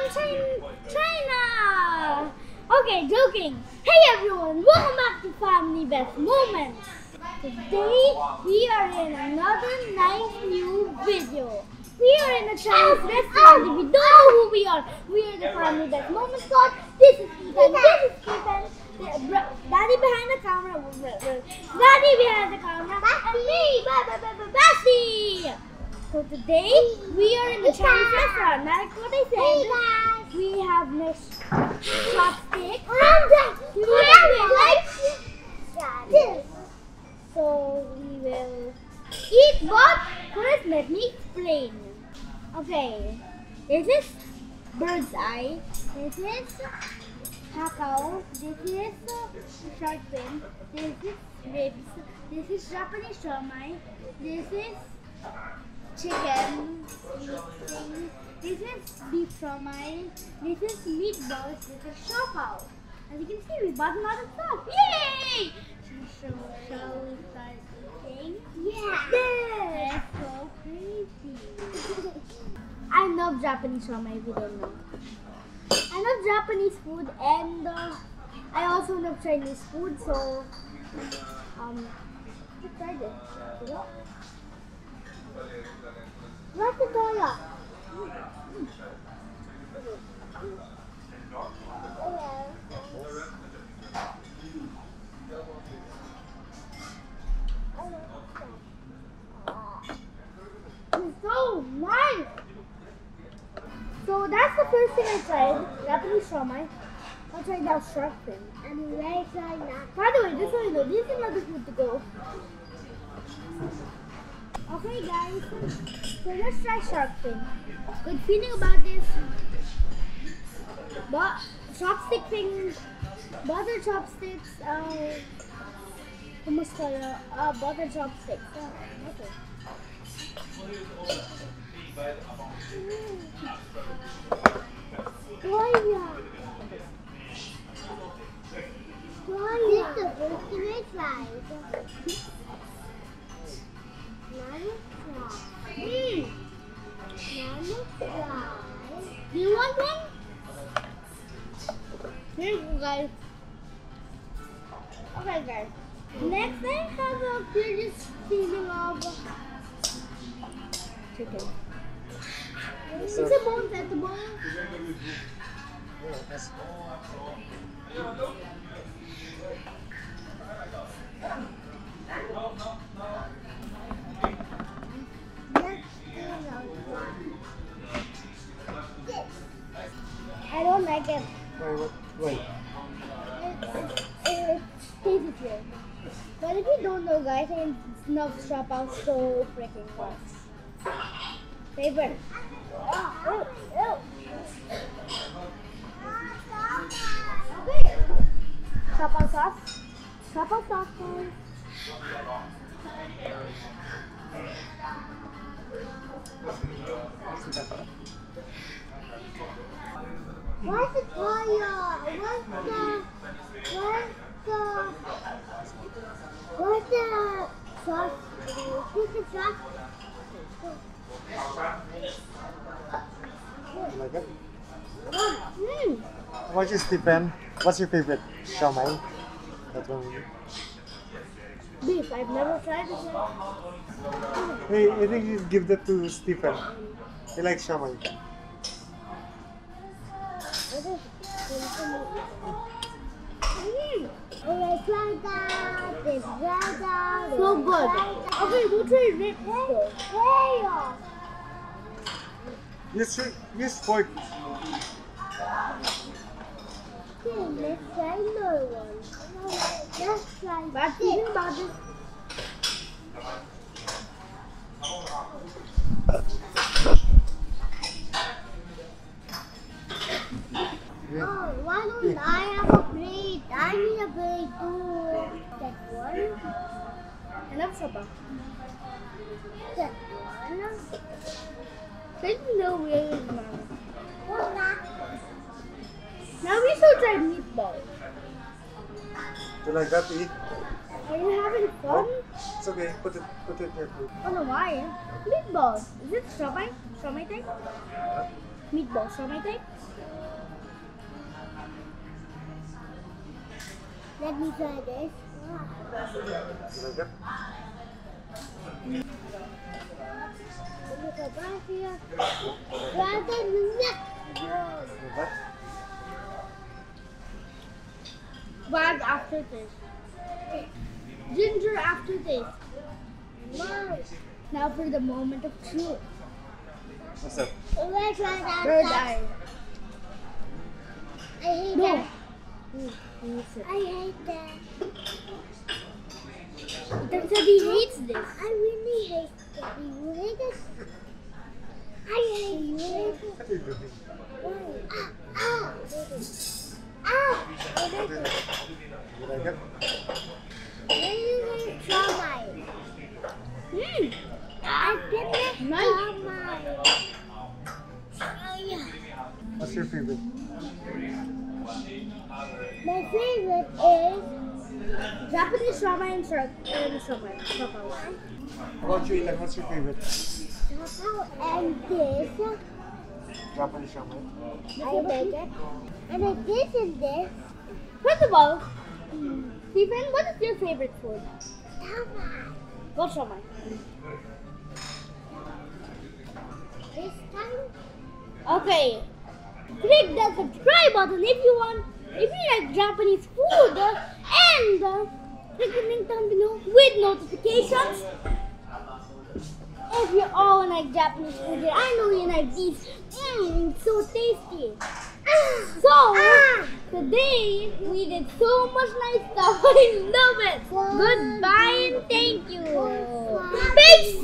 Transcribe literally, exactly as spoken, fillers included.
China. China. Okay, joking. Hey everyone, welcome back to Family Best Moments. Today we are in another nice new video. We are in a Chinese restaurant. If you don't know who we are, we are the Family Best Moments Squad. This is Ethan. This is Ethan. Daddy behind the camera. Daddy behind the camera. And me, Basti. So today we are in the Chinese restaurant. Like what I said, we have this chopstick. Like so we will eat, but first let me explain. Okay, this is bird's eye. This is cacao. This is shark fin. This is ribs. This is Japanese shawmai. This is chicken. This is beef shawmai. This is meatballs. This is shopao. As you can see, we bought a lot of stuff. Yay! So, shall we start eating? Yeah! Yes! That's so crazy. I love Japanese shawmai, if you don't know. I love Japanese food, and uh, I also love Chinese food, so um, let's try this. You know? What's the dollar? It's so nice! So that's the first thing I tried, Japanese shawmai. I'll try that shark fin. And very try that. By the way, this one though, this is another food to go. Okay guys, so let's try shark fin. Good feeling about this. But chopstick thing, butter chopsticks, uh, kumusta uh, butter chopsticks. Uh, okay. Gloria! Gloria! This is the first thing I tried. Now let's try. Mmm! Now let's try. Do you want one? Here you go, guys. Okay, guys. Next, I have a curious feeling of chicken. It's a bone, that's a bone. I don't like it. Wait, wait. It, it, it tastes weird. But if you don't know, guys, I love shop out so freaking much. Favorite. Oh, ew, ew. Okay. Shop out sauce. Shop out sauce, guys. What's the tire? What's the what's the what's the sauce? What's the sauce? You like it? Mm. What's your Stephen? What's your favorite shawmai? That one. Beef. I've never tried it yet. Hey, I think you give that to Stephen. He likes shawmai. Mm. Okay, try that. This that. So good. Okay, we'll try ribs though. Use, use fork. Okay, let's try another one. Let's try. But thinking about this. Oh, why don't I have a plate? I need a plate too. That one. Enough supper. That one. There's no way, Mama. What's that? Now we should try meatballs. Do you like that to eat? Are you having fun? It's okay. Put it, put it in your food. Oh no, why? Meatballs. Is it shawmai? Shawmai thing? meatballs from my type. Let me try this. You like it? Look at Basti. Try the next one. What? Bad aftertaste. Ginger aftertaste. Wow. Now for the moment of truth. What's up? Third eye. I hate No. that. I hate that. Turns out he hates this. I really hate that. You hate it? I hate you. What are you doing? Ah! Ah! I like it. You like it? Really try mine. Hmm. I didn't try mine. What's your favorite? My favorite is Japanese ramen and shrimp and ramen. How about you, Ethan? What's your favorite? And this, Japanese shaman. I like it. And like this and this. First of all, Stephen, what is your favorite food? Ramen. What's ramen? This time? Okay. Click the subscribe button if you want, if you like Japanese food, and uh, click the link down below with notifications. If you all like Japanese food, I know you like these. Mmm, so tasty. So, today we did so much nice stuff. I love it. Goodbye and thank you. Peace.